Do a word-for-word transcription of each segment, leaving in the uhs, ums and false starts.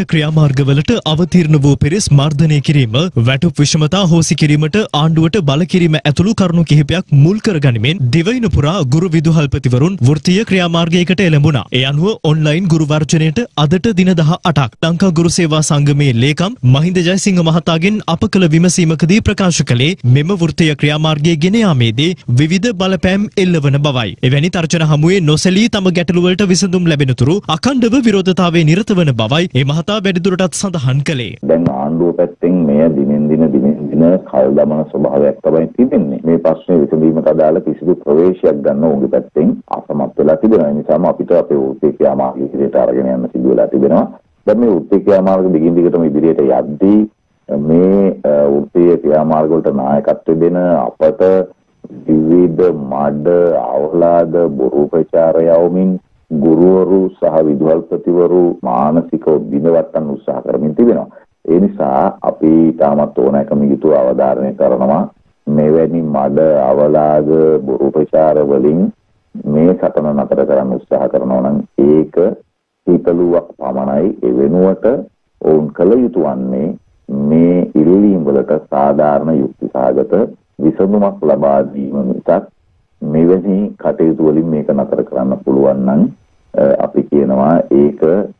ක්‍රියාමාර්ගවලට අවතීර්ණ වූ පිරිස් මර්ධනය කිරීම, වැටුප් විෂමතා හෝසි කිරීමට ආණ්ඩුවට බල කිරීම ඇතුළු කරුණු කිහිපයක් මුල් කරගනිමින් දිවයින පුරා ගුරු විදුහල්පතිවරුන් වෘත්තීය ක්‍රියාමාර්ගයකට එළඹුණා. ඒ අනුව ඔන්ලයින් ගුරු වර්ජනයට අදට දින දහ අටක් ලංකා ගුරු සේවා සංගමේ ලේකම් මහින්ද ජයසිංහ මහතාගෙන් අප කළ විමසීමකදී ප්‍රකාශ කළේ මෙම වෘත්තීය ක්‍රියාමාර්ගයේ ගෙන යාමේදී විවිධ බලපෑම් එල්ලවන බවයි. එවැනි තර්ජන හමුවේ නොසැලී තම ගැටලුවලට විසඳුම් ලැබෙනතුරු අඛණ්ඩව විරෝධතාවයේ නිරත වන බවයි ඒ මහතා වැඩිදුරටත් සඳහන් කළේ. දැන් ආණ්ඩුව පැත්තෙන් මෙය දිනෙන් දින දිනෙන් දින කල් දමන ස්වභාවයක් තමයි තිබෙන්නේ. මේ ප්‍රශ්නේ විසඳීමට අදාළ කිසිදු ප්‍රවේශයක් ගන්න ඔවුන්ගේ පැත්තෙන් අසමත් වෙලා තිබෙනවා. ඒ නිසාම අපිට අපේ වෘත්තීය ක්‍රියාමාර්ග ඉදිරියට අරගෙන යන්න සිදු වෙලා තිබෙනවා. දැන් මේ වෘත්තීය ක්‍රියාමාර්ග දිගින් දිගටම ඉදිරියට යද්දී මේ වෘත්තීය ක්‍රියාමාර්ග වලට නායකත්වය දෙන අපට විවිධ මඩ අවලාද බොරු ප්‍රචාර යවමින් ගුරුවරු සහ විදුහල්පතිවරු මානසිකව බිඳවට්ටන්න උත්සාහ කරමින් තිබෙනවා. ඒ නිසා අපි තාමත් ඕනෑකම යුතුව අවධාරණය කරනවා මෙවැනි මඩ අවලාද බොරු ප්‍රචාර වලින් මේ සටන නතර කරන්න උත්සාහ කරනවා නම් ඒක හිතලුවක් පමණයි. ඒ වෙනුවට ඔවුන් කළ යුතු වන්නේ මේ ඉල්ලීම් වලට සාධාරණ යුක්තිසහගත විසඳුමක් ලබා දීම මිසක් මෙවැනි කටයුතු වලින් මේක නතර කරන්න පුළුවන් නම් අපි කියනවා ඒක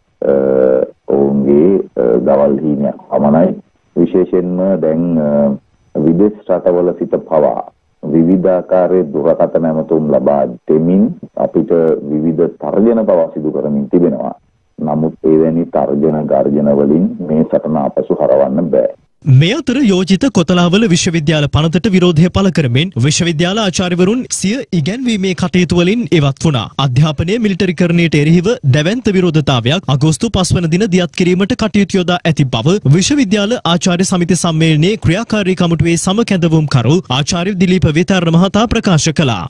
ඔවුන්ගේ දවල් හීනයක් පමණයි. විශේෂයෙන්ම දැන් විදේශ රටවල සිට පවා විවිධාකාරයේ දුරකථන ඇමතුම් ලබා දෙමින් අපිට විවිධ තර්ජන පවා සිදු කරමින් තිබෙනවා. නමුත් එවැනි තර්ජන ගර්ජන වලින් මේ සටන අපසු හරවන්න බෑ. මේ අතර යෝජිත කොතලාවල විශ්වවිද්‍යාල පනතට විරෝධය පළ කරමින් විශ්වවිද්‍යාල ආචාර්යවරුන් සිය ඉගැන්වීමේ කටයුතු වලින් ඉවත් වුණා. අධ්‍යාපනයේ මිලිටරිකරණයට එරෙහිව දැවැන්ත විරෝධතාවයක් අගෝස්තු පහ වන දින දියත් කිරීමට කටයුතු යොදා ඇති බව විශ්වවිද්‍යාල ආචාර්ය සමිති සම්මේලනයේ ක්‍රියාකාරී කමිටුවේ සමකැඳවුම්කරු ආචාර්ය දිලීප විතාරණ මහතා ප්‍රකාශ කළා.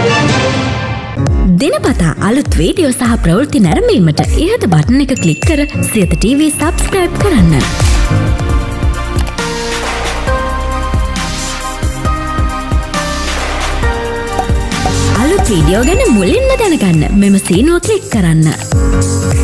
දිනපතා අලුත් වීඩියෝ සහ ප්‍රවෘත්ති නැරඹීමට ඉහත බටන් එක ක්ලික් කර සියත ටීවී සබ්ස්ක්‍රයිබ් කරන්න. අලුත් වීඩියෝ ගැන මුලින්ම දැනගන්න මෙම සීනුව ක්ලික් කරන්න.